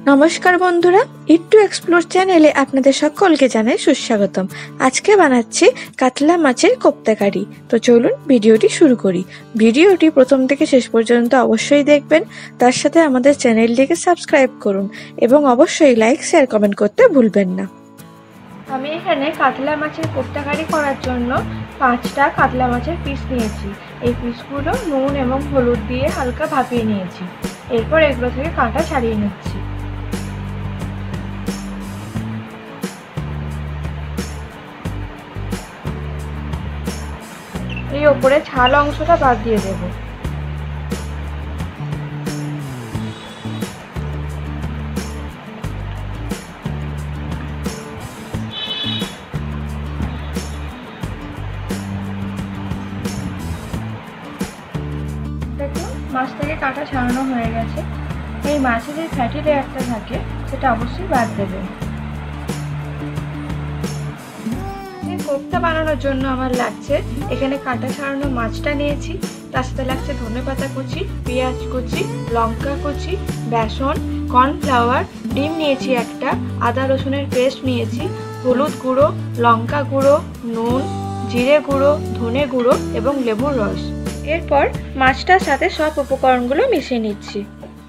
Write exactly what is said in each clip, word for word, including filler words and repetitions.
নমস্কার বন্ধুরা, ইট to explore চ্যানেলে আপনাদের সকলকে জানাই সুস্বাগতম। আজকে বানাচ্ছি কাতলা মাছের কোপ্তা কারি। তো চলুন ভিডিওটি শুরু করি। ভিডিওটি প্রথম থেকে শেষ পর্যন্ত অবশ্যই দেখবেন, তার সাথে আমাদের চ্যানেলটিকে সাবস্ক্রাইব করুন এবং অবশ্যই লাইক শেয়ার কমেন্ট করতে ভুলবেন না। আমি এখানে কাতলা মাছের কোপ্তা কারি করার জন্য পাঁচটা কাতলা মাছের পিস নিয়েছি। এই পিসগুলো নুন এবং হলুদ দিয়ে হালকা ভাপিয়ে নিয়েছি। এরপর এগুলো থেকে কাঁটা ছাড়িয়ে নিচ্ছি। এই ওপরে ছাল অংশটা বাদ দিয়ে দেব। দেখুন, মাছ থেকে কাঁটা ছাড়ানো হয়ে গেছে। এই মাছে যে ফ্যাটি লেয়ারটা থাকে সেটা অবশ্যই বাদ দেবেন। কোপ্তা বানানোর জন্য আমার লাগছে এখানে কাঁটা ছাড়ানো মাছটা নিয়েছি, তার সাথে লাগছে ধনেপাতা কুচি, পেঁয়াজ কুচি, লঙ্কা কুচি, বেসন, কর্নফ্লাওয়ার, ডিম নিয়েছি একটা, আদা রসুনের পেস্ট নিয়েছি, হলুদ গুঁড়ো, লঙ্কা গুঁড়ো, নুন, জিরে গুঁড়ো, ধনে গুঁড়ো এবং লেবুর রস। এরপর মাছটার সাথে সব উপকরণগুলো মিশিয়ে নিচ্ছি।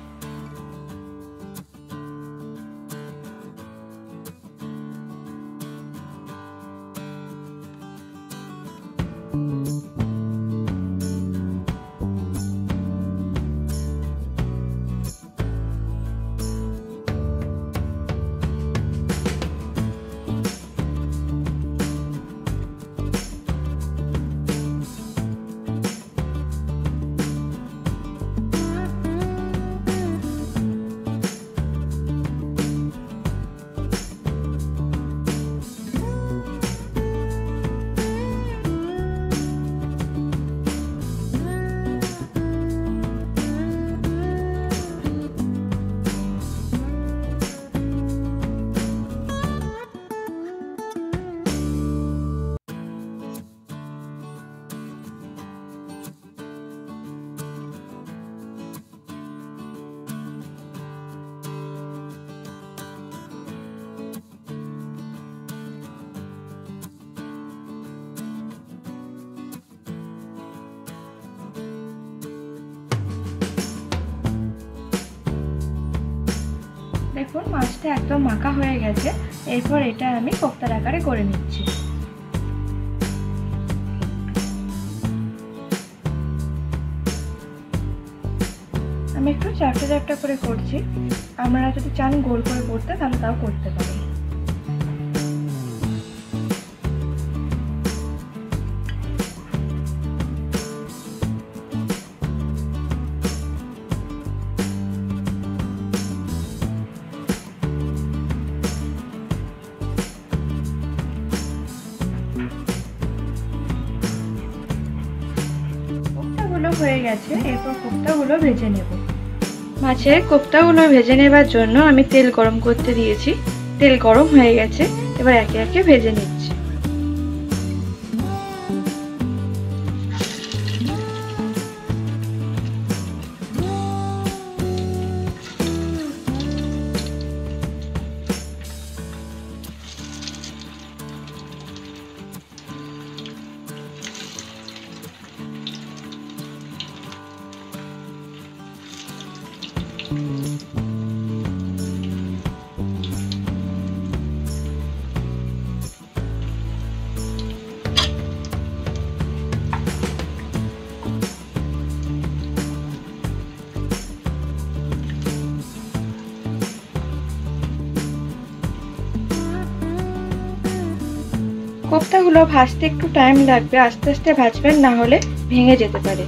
দেখুন, মাছটা একদম মাখা হয়ে গেছে। এরপর এটা আমি কোপ্তার আকারে করে নিচ্ছি। আমি একটু চ্যাপটা চ্যাপটা করে করছি। আপনারা যদি চান গোল করে করতে তাহলে তাও করতে পারেন। হয়ে গেছে, এরপর কোপ্তাগুলো ভেজে নেব। মাছের কোপ্তাগুলো ভেজে নেবার জন্য আমি তেল গরম করতে দিয়েছি। তেল গরম হয়ে গেছে, এবার একে একে ভেজে নিচ্ছি। কোপ্তাগুলো ভাজতে একটু টাইম লাগবে, আস্তে আস্তে ভাজবেন, না হলে ভেঙে যেতে পারে।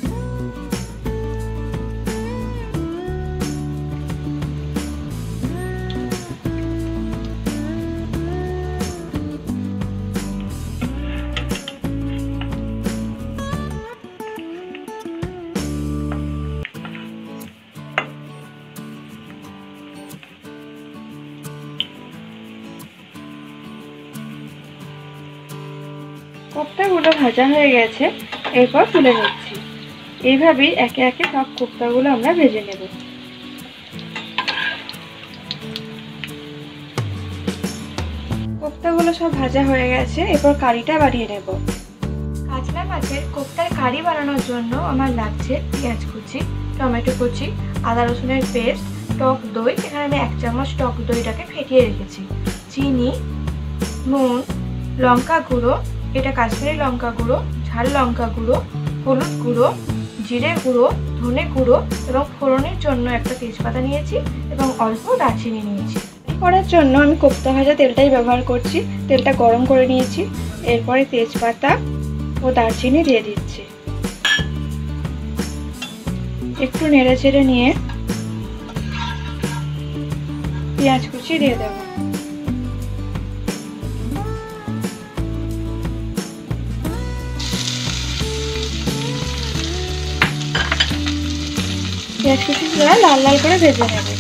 কোপ্তাগুলো ভাজা হয়ে গেছে, এরপর তুলে নিচ্ছি। এইভাবেই একে একে সব কোপ্তাগুলো আমরা ভেজে নেব। কোফতাগুলো সব ভাজা হয়ে গেছে, এরপর কারিটা বানিয়ে নেব। কাতলা মাছের কোফতার কারি বানানোর জন্য আমার লাগছে পেঁয়াজ কুচি, টমেটো কুচি, আদা রসুনের পেস্ট, টক দই, এখানে আমি এক চামচ টক দইটাকে ফেটিয়ে রেখেছি, চিনি, নুন, লঙ্কা গুঁড়ো, এটা কাশ্মীরি লঙ্কা গুঁড়ো, ঝাল লঙ্কা গুঁড়ো, হলুদ গুঁড়ো, জিরে গুঁড়ো, ধনে গুঁড়ো এবং ফোড়নের জন্য একটা তেজপাতা নিয়েছি এবং অল্প দারচিনি নিয়েছি। করার জন্য আমি কোফতা ভাজা তেলটাই ব্যবহার করছি। তেলটা গরম করে নিয়েছি, এরপরে তেজপাতা ও দারচিনি দিয়ে দিচ্ছি। একটু নেড়ে চেড়ে নিয়ে পেঁয়াজ কুচি দিয়ে দেব। পেঁয়াজ কুচি লাল লাল করে ভেজে নেব।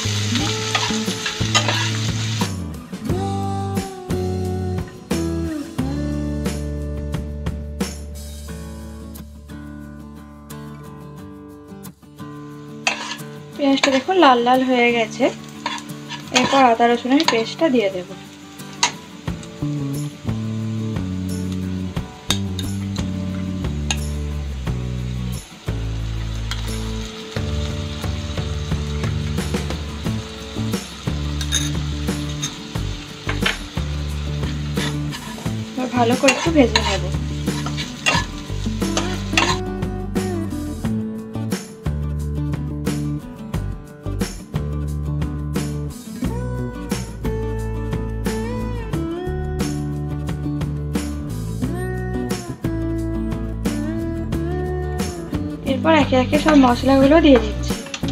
পেঁয়াজটা দেখুন লাল লাল হয়ে গেছে, এরপর আদা রসুনের পেস্টটা দিয়ে দেব। ভালো করে একটু ভেজে নেব। এরপর একে একে সব মশলাগুলো দিয়ে দিচ্ছি।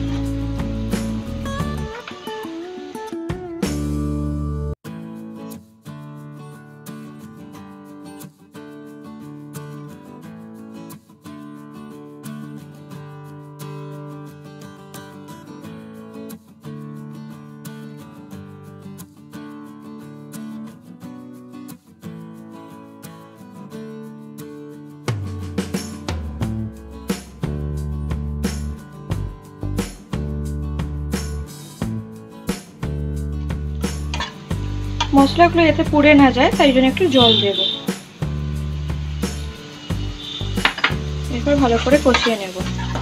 মশলাগুলো যাতে পুড়ে না যায় তাই জন্য একটু জল দেব। এরপর ভালো করে কষিয়ে নেব।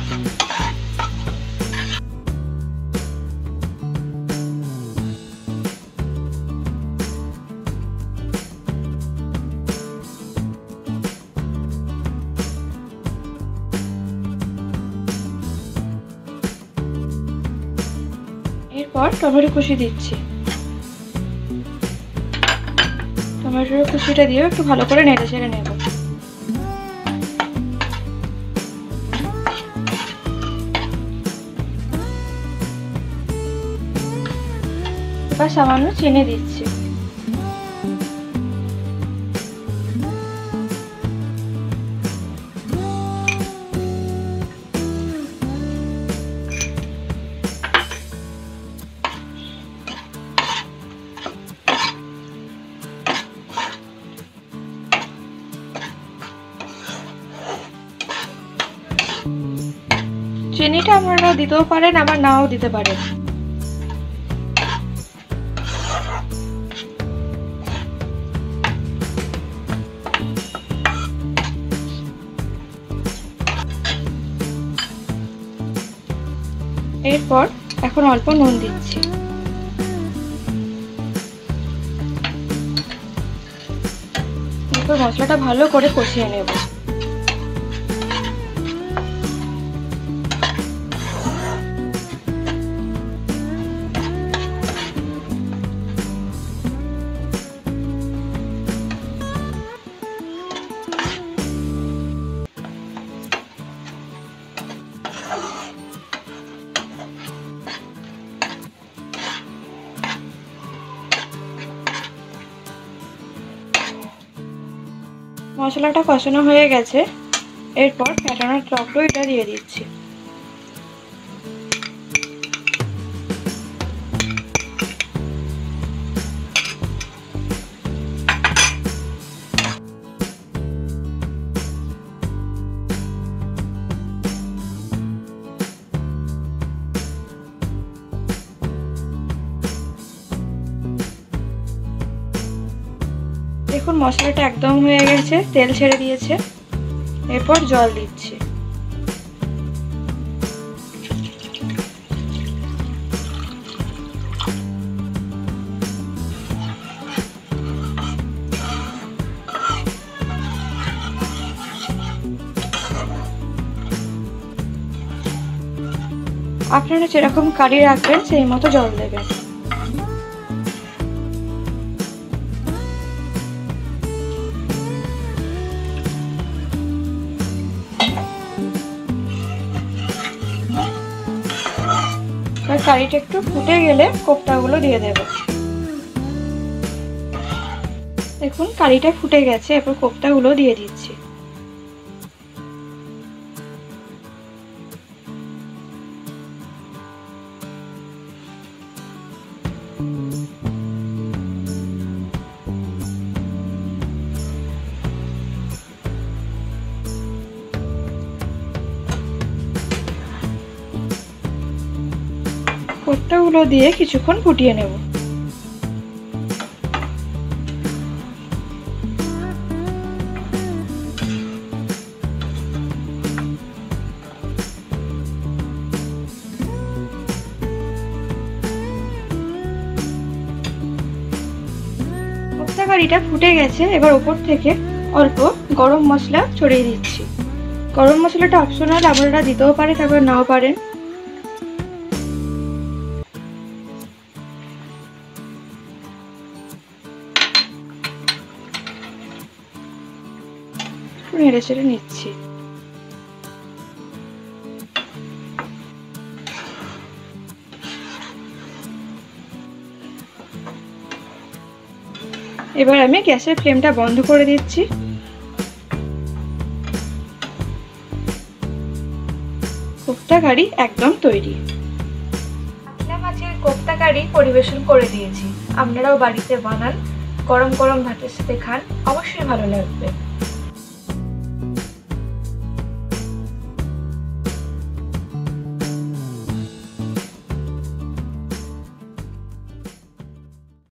এরপর টমেটো কুচি দিচ্ছি। টমেটোর কুচিটা দিয়ে একটু ভালো করে নেড়ে চেড়ে নেব। এবার সামান্য চিনি দিচ্ছি। চিনিটা আপনারা দিতেও পারেন, আবার নাও দিতে পারেন। এরপর এখন অল্প নুন দিচ্ছি। এরপর মশলাটা ভালো করে কষিয়ে নেব। মশলাটা কষানো হয়ে গেছে, এরপর ফেটানো টক দইটা দিয়ে দিচ্ছি। দেখুন মশলাটা একদম হয়ে গেছে, তেল ছেড়ে দিয়েছে। এরপর জল দিচ্ছি। আপনারা যেরকম কারি রাখবেন সেই মতো জল দেবেন। কারিটা একটু ফুটে গেলে কোপ্তাগুলো দিয়ে দেব। দেখুন কারিটা ফুটে গেছে, এরপর কোপ্তাগুলো দিয়ে দিচ্ছি। কোপ্তাগুলো দিয়ে কিছুক্ষণ ফুটিয়ে নেব। কোপ্তা কারিটা ফুটে গেছে, এবার উপর থেকে অল্প গরম মশলা ছড়িয়ে দিচ্ছি। গরম মশলাটা অপশনাল, আপনারা দিতেও পারেন তারপর নাও পারেন। নেড়ে চেড়ে নিচ্ছি। এবার আমি গ্যাসের ফ্লেমটা বন্ধ করে দিচ্ছি। কোপ্তা কারি একদম তৈরি। কাতলা মাছের কোপ্তা কারি পরিবেশন করে দিয়েছি। আপনারাও বাড়িতে বানান, গরম গরম ভাতের সাথে খান, অবশ্যই ভালো লাগবে।